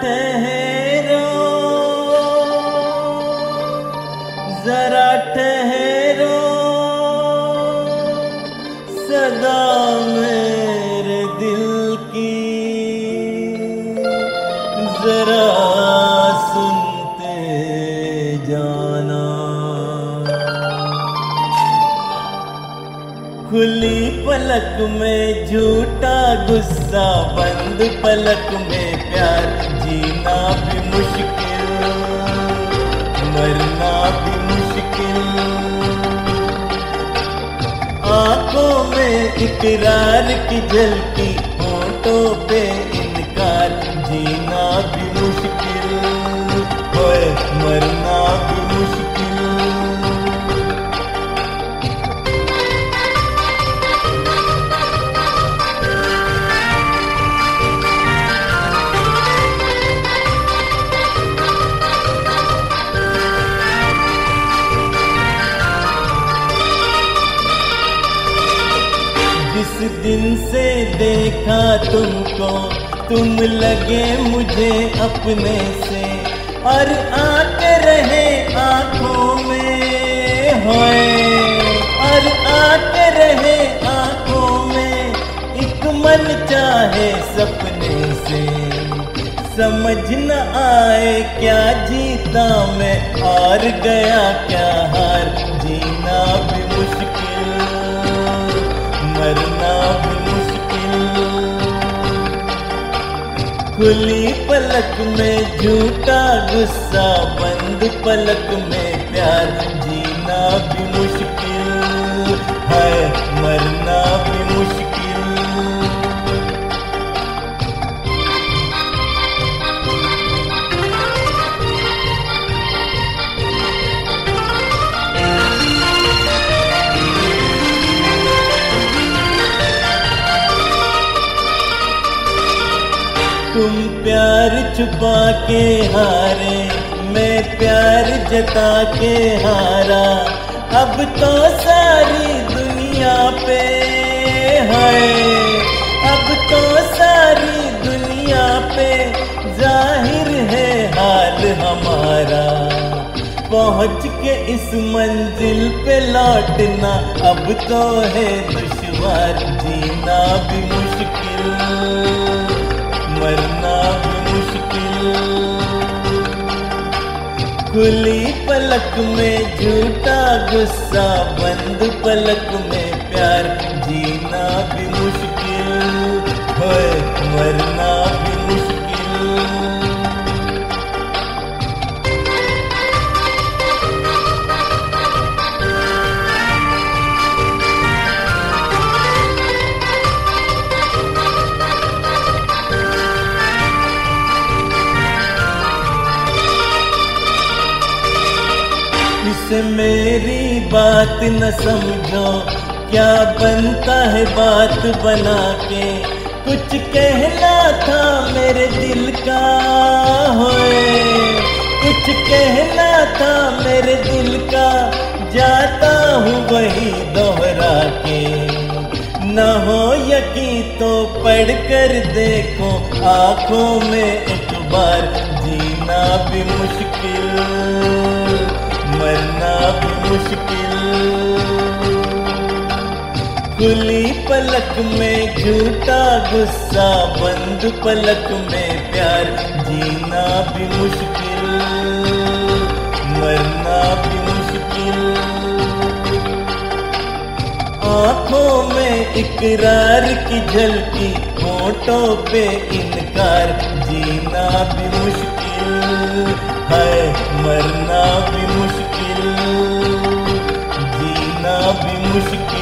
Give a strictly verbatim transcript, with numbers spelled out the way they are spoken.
ठहरो, जरा ठहरो, सदा मेरे दिल की जरा सुनते जाना। खुली पलक में झूठा गुस्सा, बंद पलक में प्यार, जीना भी मुश्किल, मरना भी मुश्किल। आंखों में इकरार की झलकी, होठों पे इनकार, जीना भी मुश्किल, होए मरना भी मुश्किल। जिस दिन से देखा तुमको, तुम लगे मुझे अपने से, और आते रहे आंखों में, होए और आते रहे आंखों में, एक मन चाहे सपने से। समझ न आए क्या जीता मैं, और गया क्या हार, जीना भी मुश्किल, मरना भी मुश्किल। खुली पलक में झूठा गुस्सा, बंद पलक में प्यार, जीना भी मुश्किल है, मरना भी मुश्किल। तुम प्यार छुपा के हारे, मैं प्यार जता के हारा, अब तो सारी दुनिया पे है, अब तो सारी दुनिया पे जाहिर है हाल हमारा। पहुँच के इस मंजिल पे लौटना अब तो है दुश्वार, जीना भी मुश्किल, मरना भी मुश्किल। खुली पलक में झूठा गुस्सा, बंद पलक में प्यार, जीना भी मुश्किल, होए मरना भी मुश्किल। इसे मेरी बात न समझो, क्या बनता है बात बना के, कुछ कहना था मेरे दिल का, होए कुछ कहना था मेरे दिल का, जाता हूँ वही दोहरा के। न हो यकीन तो पढ़ कर देखो आँखों में एक बार, जीना भी मुश्किल, मरना भी मुश्किल। खुली पलक में झूठा गुस्सा, बंद पलक में प्यार, जीना भी मुश्किल, मरना भी मुश्किल। आँखों में इकरार की झलकी, होठों पे इनकार, जीना भी मुश्किल है, मरना भी मुश्किल, जीना भी मुश्किल।